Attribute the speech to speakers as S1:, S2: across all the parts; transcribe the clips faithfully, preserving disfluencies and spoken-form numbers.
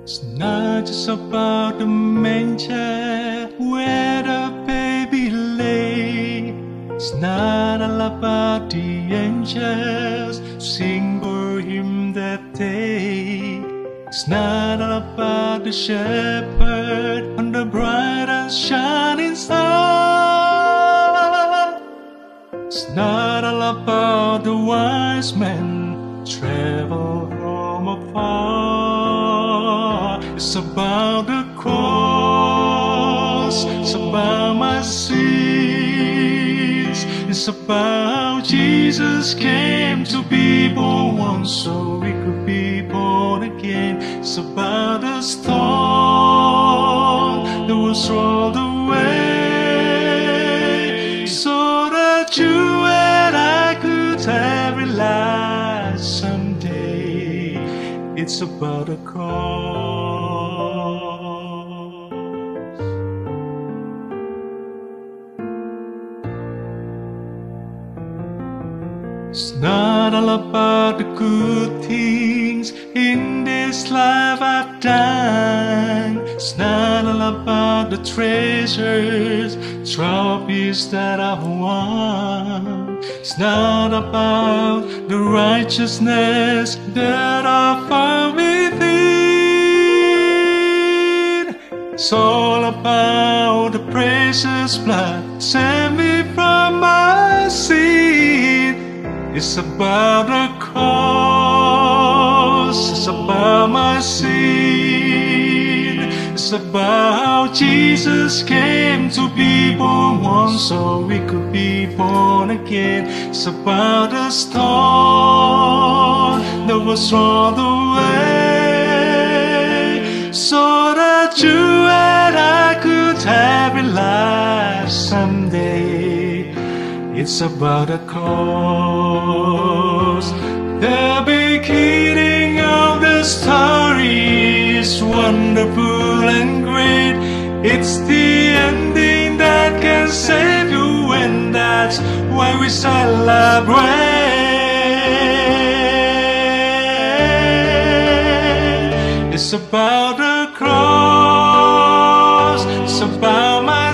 S1: It's not just about the manger where the baby lay. It's not all about the angels sing for him that day. It's not all about the shepherd on the bright and shining star. It's not all about the wise men travel from afar. It's about the cross, it's about my sins. It's about Jesus came to be born once so we could be born again. It's about the storm that was rolled away so that you and I could have realized someday. It's about the cross. It's not all about the good things in this life I've done. It's not all about the treasures, trophies that I've won. It's not about the righteousness that I found within. It's all about the precious blood saved me from my sin. It's about the cross, it's about my sin. It's about Jesus came to be born once so we could be born again. It's about the storm that was rolled away so that you and I could have realized someday. It's about the cross. The beginning of the story is wonderful and great. It's the ending that can save you, and that's why we celebrate. It's about the cross, it's about my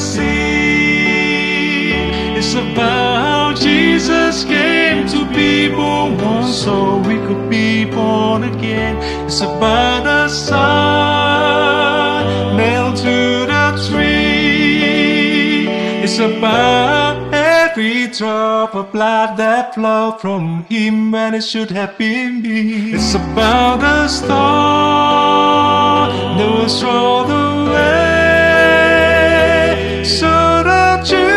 S1: sin. It's about Jesus came to be born once so we could be born again. It's about the Son nailed to the tree. It's about every drop of blood that flowed from him when it should have been me. It's about the storm that was rolled away so that you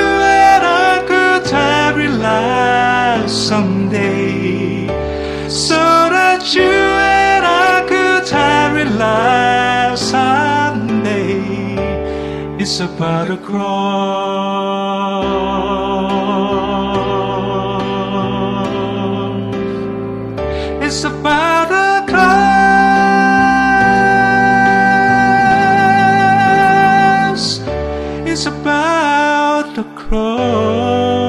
S1: someday, so that you and I could have realized someday. It's about the cross. It's about the cross. It's about the cross.